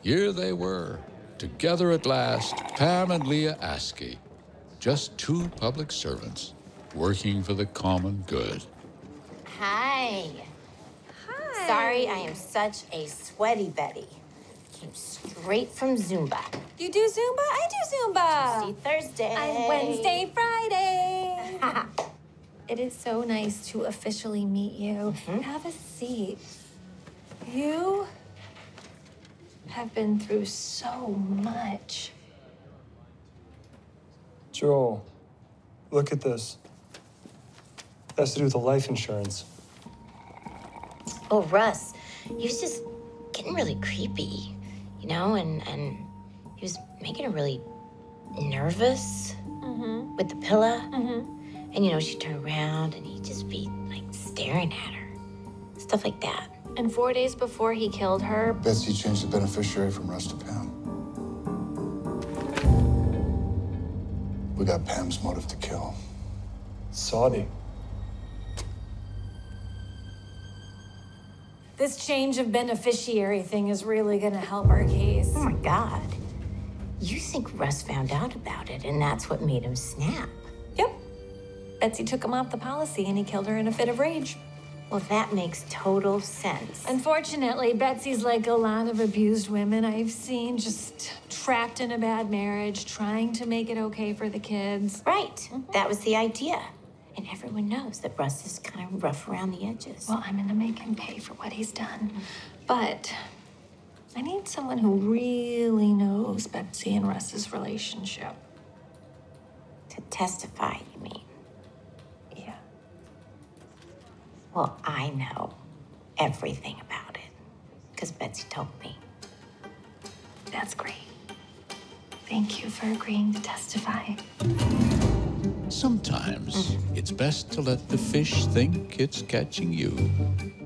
Here they were, together at last, Pam and Leah Askey, just two public servants working for the common good. Hi. Hi. Sorry I am such a sweaty Betty. Came straight from Zumba. You do Zumba? I do Zumba. See Thursday. I'm Wednesday, Friday. It is so nice to officially meet you. Have a seat. You have been through so much. Joel, look at this. Has to do with the life insurance. Oh, Russ, he was just getting really creepy, you know, and he was making her really nervous with the pillow. And, you know, she'd turn around and he'd just be, like, staring at her. Stuff like that. And 4 days before he killed her, Betsy changed the beneficiary from Russ to Pam. We got Pam's motive to kill. Saudi. this change of beneficiary thing is really gonna help our case. Oh, my God. You think Russ found out about it, and that's what made him snap? Yep. Betsy took him off the policy, and he killed her in a fit of rage. Well, that makes total sense. Unfortunately, Betsy's like a lot of abused women I've seen, just trapped in a bad marriage, trying to make it okay for the kids. Right. That was the idea. And everyone knows that Russ is kind of rough around the edges. Well, I'm gonna make him pay for what he's done. But I need someone who really knows Betsy and Russ's relationship. To testify, you mean? Yeah. Well, I know everything about it, because Betsy told me. That's great. Thank you for agreeing to testify. Sometimes it's best to let the fish think it's catching you.